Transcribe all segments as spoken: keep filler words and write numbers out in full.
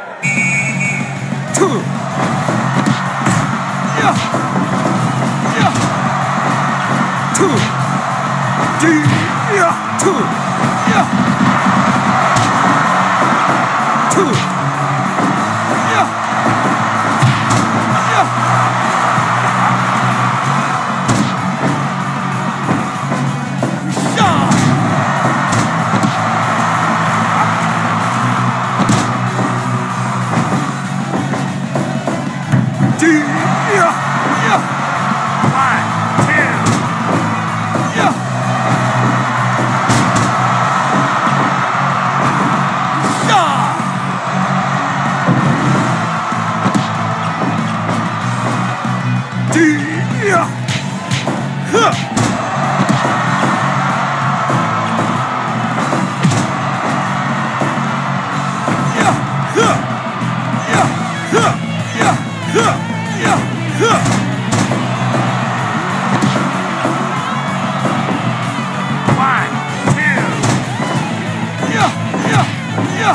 two, yeah, yeah, two, D, yeah, two, yeah, two, yeah, yeah, yeah. D, yeah, yeah. One, two, yeah. Yeah. D, yeah. Huh. Yeah, huh. Yeah, huh. Yeah, huh. Yeah, huh. One, two. Yeah, yeah, yeah.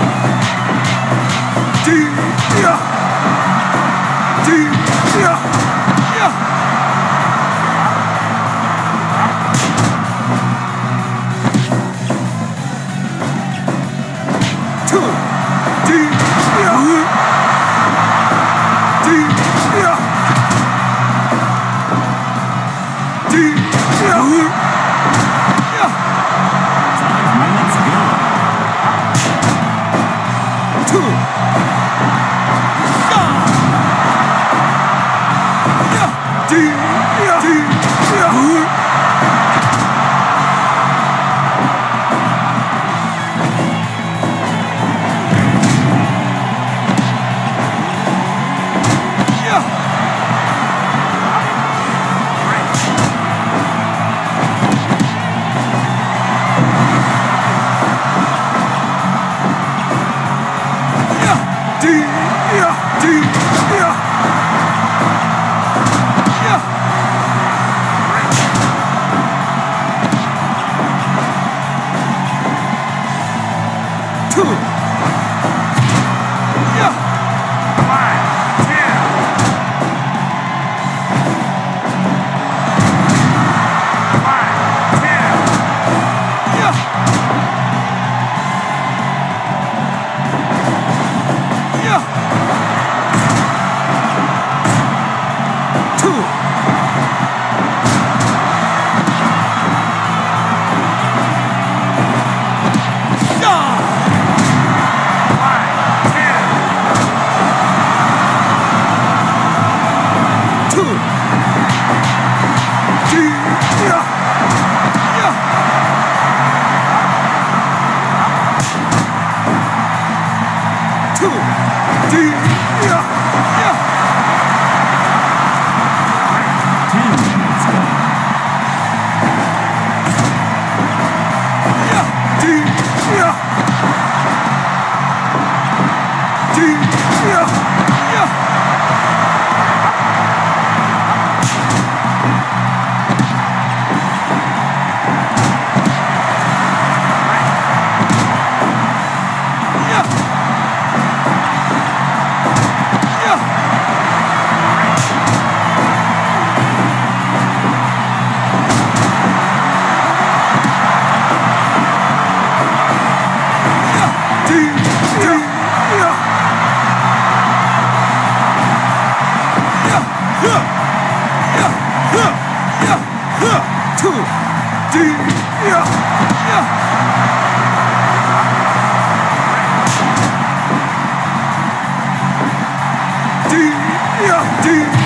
D, yeah. D, yeah, yeah. Two, D, yeah. D, yeah. D, yeah. Yeah. Five minutes ago. Two. Yeah. Yeah. D, yeah. D, yeah. Yeah. Yeah, D, yeah, D, yeah. Yeah. Two. Yeah. One, two. One, two. Yeah. Yeah. Two. Yeah. One, two. Two. D, yeah. Yeah. Two. D, yeah. Yeah. Ten minutes ago. Yeah. D, yeah. D, yeah. Yeah. Yeah. Yeah. Yeah. D, yeah. Yeah. Yeah. Yeah. Yeah. Yeah. Yeah. Yeah. Two. D, yeah. Yeah. D, yeah. D,